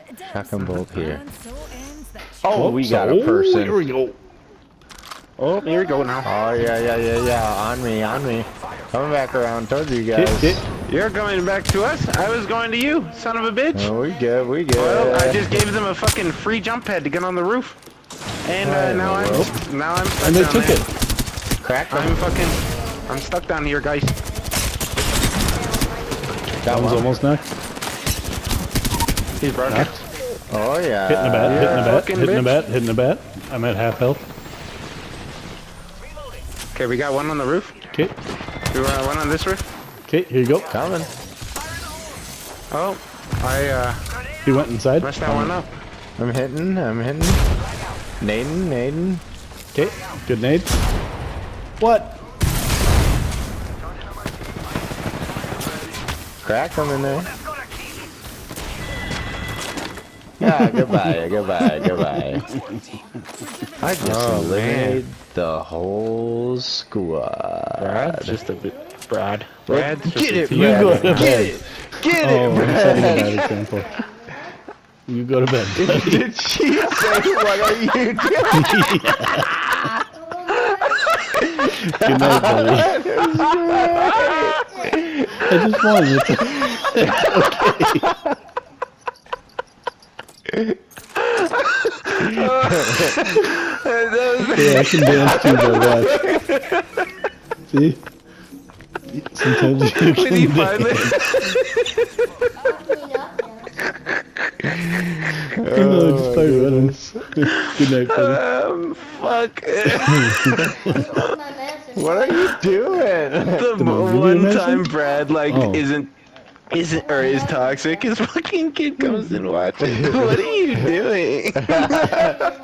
Shotgun bolt here. Oh, we got a person. Here we go. Oh, here we go now. Oh, yeah. On me. Coming back around towards you guys. You're going back to us? I was going to you, son of a bitch. Oh, we good. Well, I just gave them a fucking free jump pad to get on the roof. And now I'm stuck And they down took there. it. Cracked I'm stuck down here, guys. That one's almost knocked. He's broken. Oh, yeah. Hitting the bat. I'm at half health. Okay, we got one on the roof. Okay. We want one on this roof. Okay, here you go. Coming. Oh, He went inside. messed that one up. I'm hitting. Nading. Okay, good nade. What? Crack him in there. Ah, goodbye. I just eliminated the whole squad. Brad's just a bit. Brad's Get it, You go to Brad. bed. Get Oh, it, I'm setting a Brad. bad example. You go to bed. Did she say, what are you doing? Good night, buddy. I just won. Yeah, I can dance too, but watch. See? Sometimes you When can he dance. finally. No, just start running. Good night, buddy. Fuck. What are you doing? The one time Brad isn't or is toxic, his fucking kid comes and watches. What are you doing?